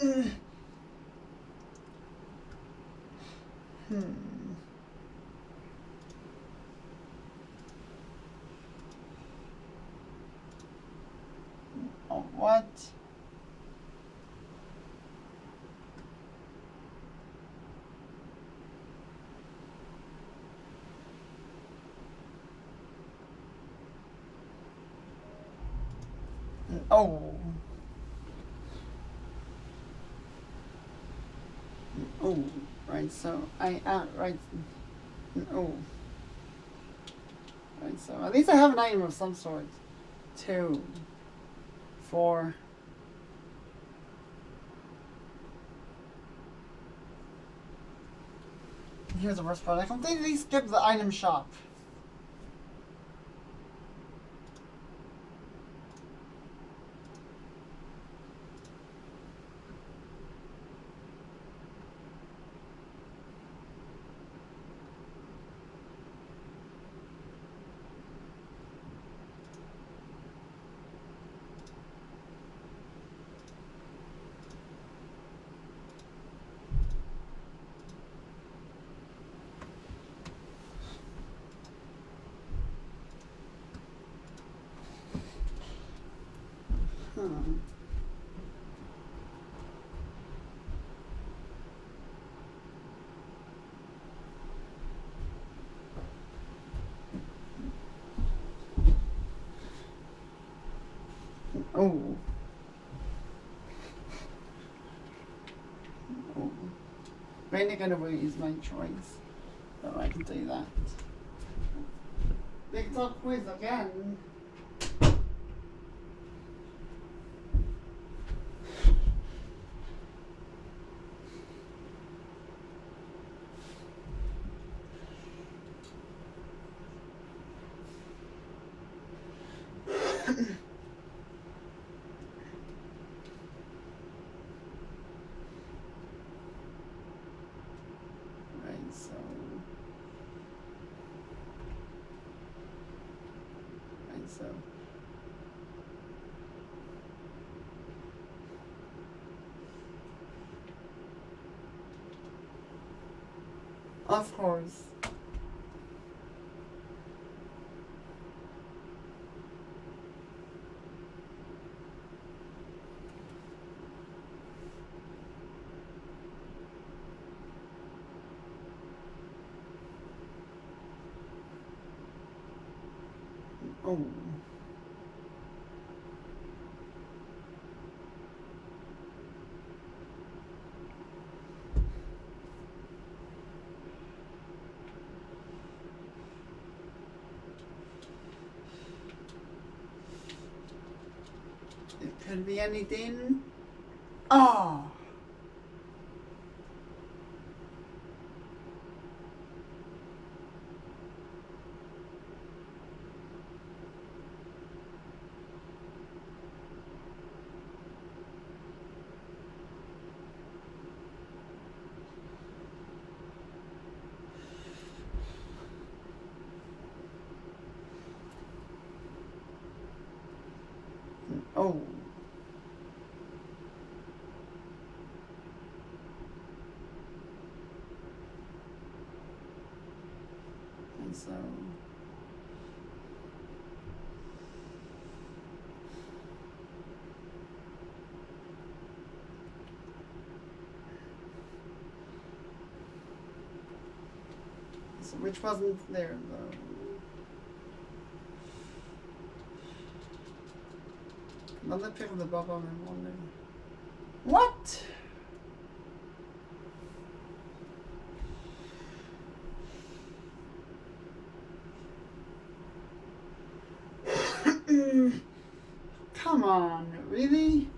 Oh, what? Oh. Oh, right, so right. Oh. Right, so at least I have an item of some sort. 2, 4. Here's the worst part. I completely skipped the item shop. Oh. Oh. Raining Getaway is my choice. So I can do that. Big Talk quiz again. So of course. Oh. It could be anything. Oh. Oh. And so which wasn't there though. Another pick of the bubble and wonder. What? Come on, really?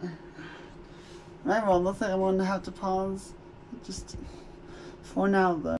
Right, well, looks like I'm going to have to pause just for now, though.